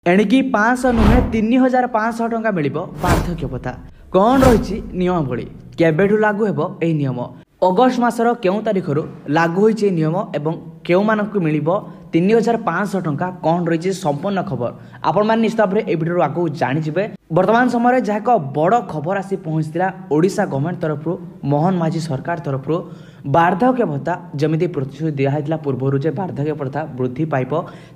एणिकी 500 नुहे 3500 टंका मिल वार्धक्य भत्ता कौन रही नियमावली केबेठू लागू हेब एही नियम अगस्ट मासर केउं तारिखरु लागू होइछि नियम एवं केउ मानकु मिलिबो 3500 टंका कौन रही संपूर्ण खबर आपण मैंने निश्चित भाव में भिडियो आगे जानीजे। वर्तमान समय जहाँ एक बड़ खबर आसी पहुंचला ओडिशा गवर्नमेंट तरफ मोहन माझी सरकार तरफ वार्धक्य भत्ता जमी प्रतिश्रुति दिखाई पूर्व जे वार्धक्य भत्ता वृद्धि पाइब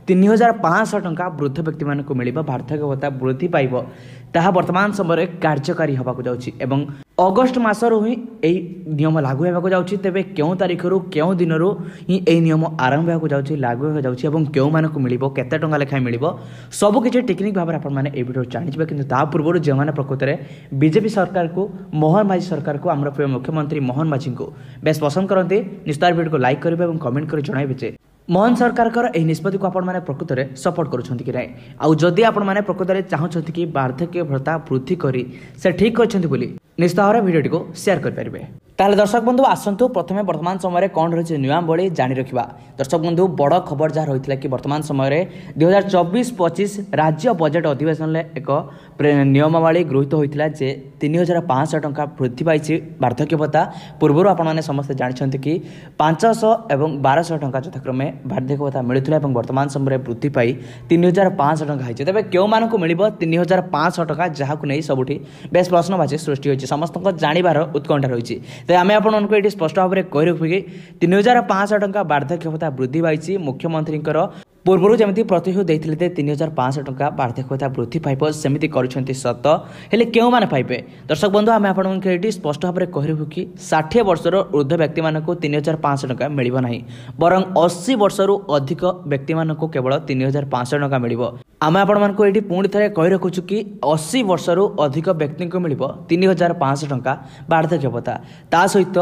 3500 टंका वृद्ध व्यक्ति मानक मिल वार्धक्य भत्ता वृद्धि पाइब ताहा वर्तमान समय कार्यकारी होगाक जाउछि एवं अगस्ट मासर ही नियम लागू होगाक जाउछि। तेबे केउं तारिखरु केउं दिनरु ही एही नियम आरंभ होगाक जाउछि लागू होगाक जाउछि एवं केउं मानक मिलिबो केते टंका लेखाय मिलिबो सब किछि टेक्निक भाव आपण माने ए वीडियो जानिबे। किंतु ता पूर्व जे माने प्रकृत रे बीजेपी सरकार को मोहन माझी सरकार को हमर प्रिय मुख्यमंत्री मोहन माझी को बेस पसंद करते निश्चित वीडियो को लाइक करेंगे और कमेंट कर जणाइबे जे मोहन सरकार निष्पत्ति को आपण माने प्रकृत रे सपोर्ट करूछंती कि नै आउ जदि आपण माने प्रकृत रे चाहछंती कि वार्धक्य भत्ता वृद्धि करी से ठीक करछंती बोली निश्चित भाव वीडियो को शेयर कर पारिबे। ताहले दर्शक बंधु आसंतु प्रथमे वर्तमान समय कौन रही नियमावली जानी रखा। दर्शक बंधु बड़ खबर जहाँ रही कि वर्तमान समय 2024-25 राज्य बजेट अधिवेशन एक नियमावली गृहीत होता जे 3500 टंका वृद्धि पाई वार्धक्य भत्ता पूर्व आपने समस्त जानते कि 500 और 1200 टंका यथाक्रमे वार्धक्य भत्ता मिलूला वर्तमान समय वृद्धि पाई 3500 टंका होती। तेज क्यों मानक मिल 3500 टंका जहाँ नहीं सबुठी बेस प्रश्नवाची सृष्टि होती समस्त जानवर उत्कंठा रही। तो आम आपको ये स्पष्ट भाव में कही रखू कि 3500 टंका वार्धक्य भत्ता वृद्धि पाई मुख्यमंत्री पूर्व जमी प्रतिश्रुति देते 3500 टंका वार्धक्य भत्ता वृद्धि पाइब सेमती कर सत हेले क्यों माने पाइबे। दर्शक बंधु आम आपको ये स्पष्ट भाव में कही रखू कि 60 वर्षर ऊर्ध्व व्यक्ति मानक 3500 टंका मिल ना बर 80 वर्षर अधिक व्यक्ति मानक केवल 3500 टंका मिल। आम आपको ये पुणी थे कही रखुचु कि 80 वर्षर अधिक व्यक्ति को मिल 3500 टंका वार्धक्य भत्ता ता सहित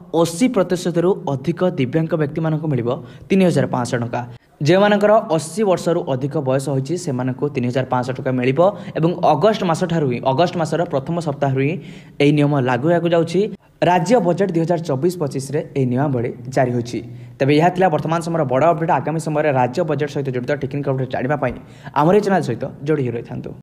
80% अधिक दिव्यांग व्यक्ति मानक मिल 3500 टंका जो मानकर 80 वर्षर अधिक बयस होती से 3500 टंका मिल एवं अगस्ट मास अगस्ट मासर प्रथम सप्ताह ही यह नियम लागू होगा जाउछि। राज्य बजेट 2024-25 यह नियमावली जारी होछि। तेबे यह थिला वर्तमान समय बड़ अपडेट। आगामी समय राज्य बजेट सहित जड़ित टेक्निकल अपडेट जानिबा पई हमर चैनल सहित जोड़ी रही था।